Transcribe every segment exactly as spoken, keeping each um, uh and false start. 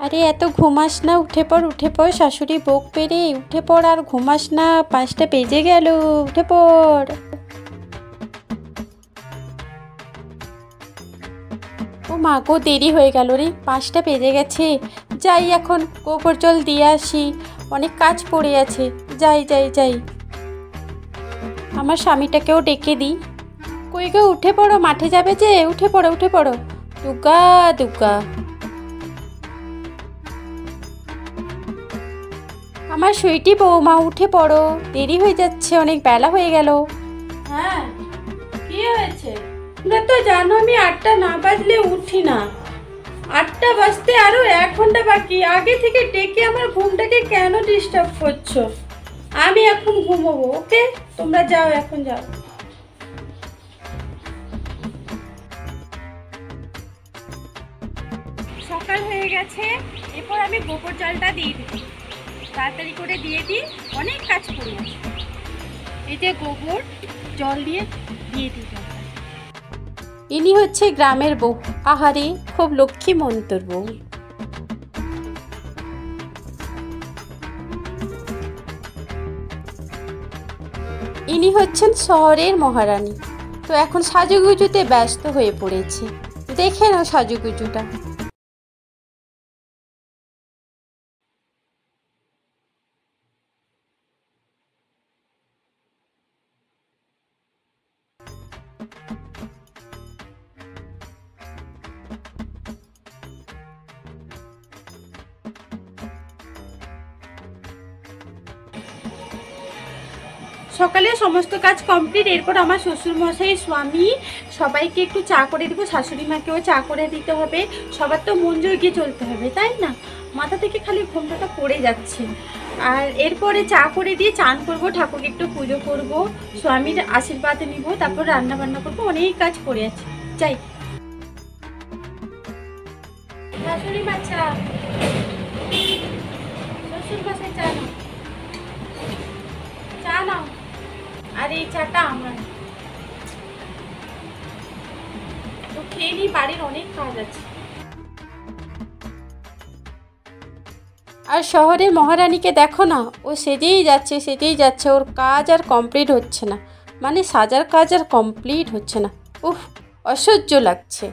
আরে এত ঘুমাস না, উঠে পড় উঠে পড়, শাশুড়ি বক পেরে উঠে পড়, আর ঘুমাস না, পাঁচটা বেজে গেল, উঠে পড়। ও মা গো, দেরি হয়ে গেল রে, পাঁচটা বেজে গেছে। যাই এখন গোবর জল দিয়ে আসি, অনেক কাজ পড়ে আছে। যাই যাই যাই আমার স্বামীটাকেও ডেকে দিই। কই গো, উঠে পড়ো, মাঠে যাবে যে, উঠে পড়ো উঠে পড়ো। দুগা দুগা আমার সুইটি বৌমা, উঠে পড়ো, দেরি হয়ে যাচ্ছে, অনেক বেলা হয়ে গেল। হ্যাঁ, কি হয়েছে? তোমরা তো জানো আমি আটটা না বাজলে উঠি না। আটটা বাজতে আরো এক ঘন্টা বাকি, আগে থেকে ডেকে আমার ঘুমটাকে কেন ডিস্টার্ব করছো? আমি এখন ঘুমোবো। ওকে, তোমরা যাও, এখন যাও। সকাল হয়ে গেছে, এরপর আমি গোবর জলটা দিয়ে দিই। তাড়াতাড়ি করে দিয়ে দিই, অনেক কাজ পড়ে আছে। এই যে গোবর জল দিয়ে দিয়ে দিই। ইনি হচ্ছে গ্রামের বউ, আহারে খুব লক্ষ্মী মন্তর বউ। ইনি হচ্ছেন শহরের মহারানী, তো এখন সাজুগুজুতে ব্যস্ত হয়ে পড়েছে। দেখে নাও সাজুগুজুটা। সকালে সমস্ত কাজ কমপ্লিট। এরপর আমার শ্বশুরমশাই, স্বামী সবাইকে একটু চা করে দেবো, শাশুড়ি মাকেও চা করে দিতে হবে। সবার তো মন জগিয়ে চলতে হবে, তাই না? মাথা থেকে খালি ঘুমটা পড়ে যাচ্ছে। আর এরপরে চা করে দিয়ে চান করবো, ঠাকুরকে একটু পুজো করব, স্বামীর আশীর্বাদ নিব, তারপর রান্না বান্না করবো, অনেক কাজ পড়ে আছে। যাই। শাশুড়ি মা চা, শ্বশুর মশাই চা নাও, চা নাও। আর এই চাটা আমার তো খেয়ে নিই, বাড়ির অনেক কাজ আছে। আর শহরের মহারানীকে দেখো না, ও সেজেই যাচ্ছে সেজেই যাচ্ছে, ওর কাজ আর কমপ্লিট হচ্ছে না, মানে সাজার কাজ আর কমপ্লিট হচ্ছে না। উফ, অসহ্য লাগছে।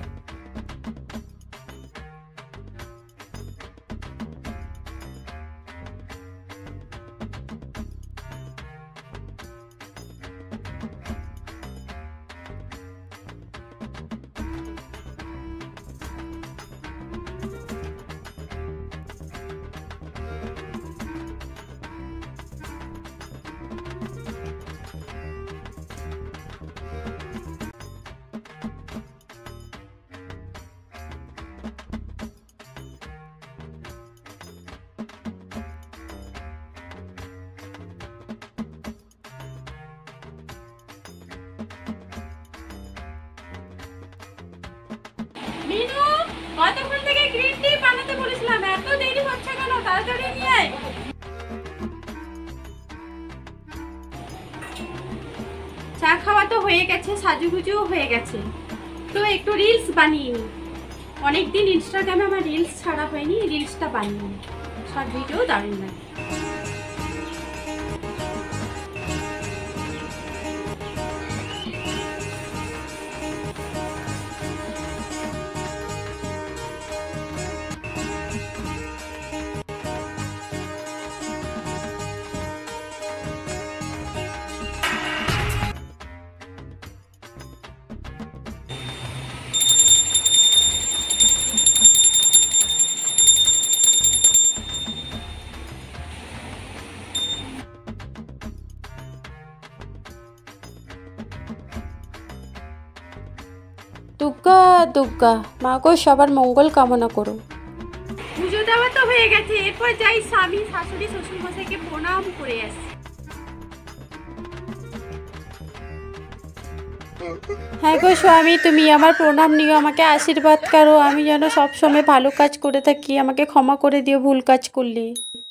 মিনু, কতক্ষণ থেকে গ্রিন টি বানাতে বলেছিলাম, এত দেরি হচ্ছে কেন? তাড়াতাড়ি নিয়ে আয়। চা খাওয়া তো হয়ে গেছে, সাজুগুজুও হয়ে গেছে, তো একটু রিলস বানিয়ে নিই। অনেকদিন ইনস্টাগ্রামে আমার রিলস ছাড়া হয়নি, রিলসটা বানিয়ে নিই, শর্ট ভিডিও দারুণ লাগে। দুগ্গা দুগ্গা, মা গো সবার মঙ্গল কামনা করো। পুজো দেওয়া তো হয়ে গেছে, এরপর যাই স্বামী, শাশুড়ি, শ্বশুর মশাইকে প্রণাম করে আসি। হ্যাঁ গো স্বামী, তুমি আমার প্রণাম নিও, আমাকে আশীর্বাদ করো, আমি যেন সবসময় ভালো কাজ করে থাকি, আমাকে ক্ষমা করে দিও ভুল কাজ করলে।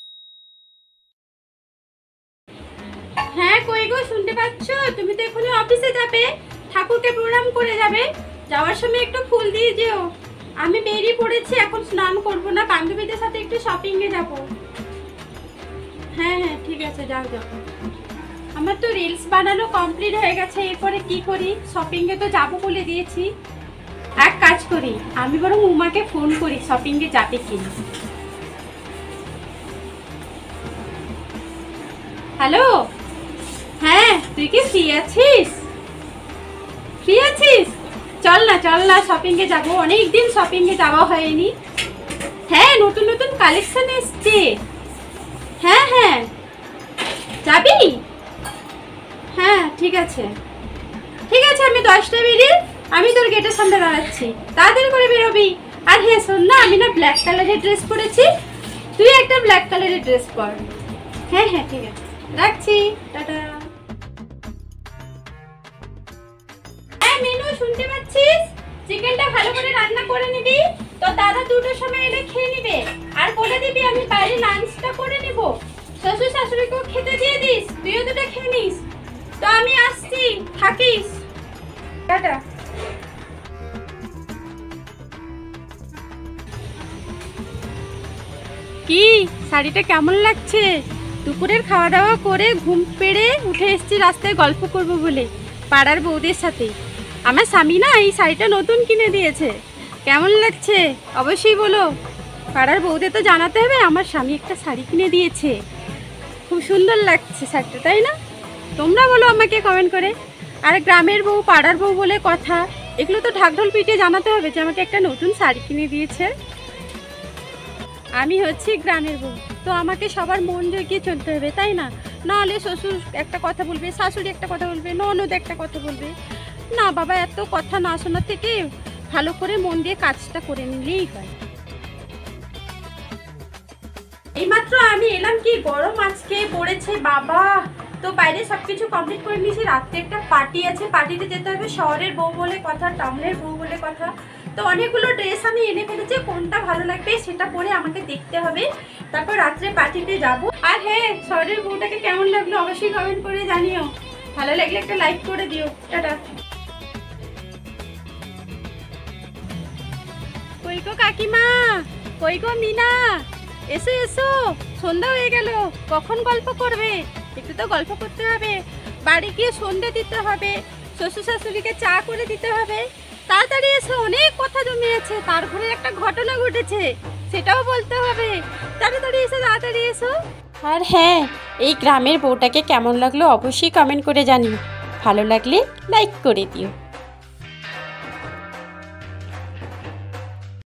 হ্যাঁ কই গো, শুনতে পাচ্ছ? তুমি তো এখনই অফিসে যাবে, ঠাকুরকে প্রণাম করে যাবে, যাওয়ার সময় একটু ফুল দিয়ে যেও। আমি বেরিয়ে পড়েছি, এখন স্নান করবো না, বান্ধবীদের সাথে একটু শপিংয়ে যাব। হ্যাঁ হ্যাঁ ঠিক আছে, যাও যাও। আমার তো রিলস বানানো কমপ্লিট হয়ে গেছে, এরপরে কি করি? শপিংয়ে তো যাবো বলে দিয়েছি। এক কাজ করি, আমি বরং উমাকে ফোন করি শপিংয়ে যাবে কিনা। হ্যালো, হ্যাঁ তুই কি ফ্রি আছিস? ফ্রি আছিস? চল না চল না শপিংয়ে যাবো, অনেকদিন শপিংয়ে যাওয়া হয়নি। হ্যাঁ নতুন নতুন কালেকশন এসছে। হ্যাঁ হ্যাঁ যাবি? হ্যাঁ ঠিক আছে ঠিক আছে, আমি দশটা বেরিয়ে আমি তোর গেটের সামনে দাঁড়াচ্ছি, তাড়াতাড়ি করে বেরোবি। আর হ্যাঁ শোন না, আমি না ব্ল্যাক কালারের ড্রেস পরেছি, তুই একটা ব্ল্যাক কালারের ড্রেস পর। হ্যাঁ হ্যাঁ ঠিক আছে, রাখছি, টাটা। হ্যাঁ মেনু শুনতে পাচ্ছিস? চিকেনটা ভালো করে রান্না করে নিবি, তো দাদা দুটোর সময় এলে খেয়ে নিবে। আর বলে দিবি আমি বাইরে লাঞ্চটা করে নিব, শ্বশুর শাশুড়িকেও খেতে দিয়ে দিস, তুইও দুটো খেয়ে নিস। তো আমি আসছি, থাকিস, টাটা। কি শাড়িটা কেমন লাগছে? দুপুরের খাওয়া দাওয়া করে ঘুম পেড়ে উঠে এসেছি রাস্তায় গল্প করব বলে পাড়ার বউদের সাথে। আমার স্বামী না এই শাড়িটা নতুন কিনে দিয়েছে, কেমন লাগছে অবশ্যই বলো। পাড়ার বউদের তো জানাতে হবে আমার স্বামী একটা শাড়ি কিনে দিয়েছে, খুব সুন্দর লাগছে শাড়িটা, তাই না? তোমরা বলো আমাকে কমেন্ট করে। আর গ্রামের বউ পাড়ার বউ বলে কথা, এগুলো তো ঢাকঢোল পিটিয়ে জানাতে হবে যে আমাকে একটা নতুন শাড়ি কিনে দিয়েছে। আমি হচ্ছি গ্রামের বউ, তো আমাকে সবার মন জগিয়ে চলতে হবে, তাই না? নাহলে শ্বশুর একটা কথা বলবে, শাশুড়ি একটা কথা বলবে, ননদ একটা কথা বলবে। না বাবা, এত কথা না শোনার থেকে ভালো করে মন দিয়ে কাজটা করে নিলেই হয়। এইমাত্র আমি এলাম, কি গরম আজকে পড়েছে বাবা। তো বাইরে সবকিছু কমপ্লিট করে নিয়েছি, রাত্রে একটা পার্টি আছে, পার্টিতে যেতে হবে। শহরের বউ বলে কথা, টাউনের বউ বলে কথা। তো অনেকগুলো ড্রেস আমি এনে ফেলেছি, কোনটা ভালো লাগবে সেটা পরে আমাকে দেখতে হবে, তারপর রাত্রে পার্টিতে যাব। আর হ্যাঁ, শহরের বউটাকে কেমন লাগলো অবশ্যই কমেন্ট করে জানিও, ভালো লাগলে একটা লাইক করে দিও, টাটা। কই গো কাকিমা, কই গো মিনা, এসো এসো, সন্ধ্যা হয়ে গেল, কখন গল্প করবে? একটু তো গল্প করতে হবে, বাড়ি গিয়ে সন্ধ্যা দিতে হবে, শ্বশুর শাশুড়িকে চা করে দিতে হবে। তাড়াতাড়ি এসো, অনেক কথা জমে আছে, তার ঘরে একটা ঘটনা ঘটেছে সেটাও বলতে হবে। তাড়াতাড়ি এসো তাড়াতাড়ি এসো। আর হ্যাঁ, এই গ্রামের বউটাকে কেমন লাগলো অবশ্যই কমেন্ট করে জানিও, ভালো লাগলে লাইক করে দিও।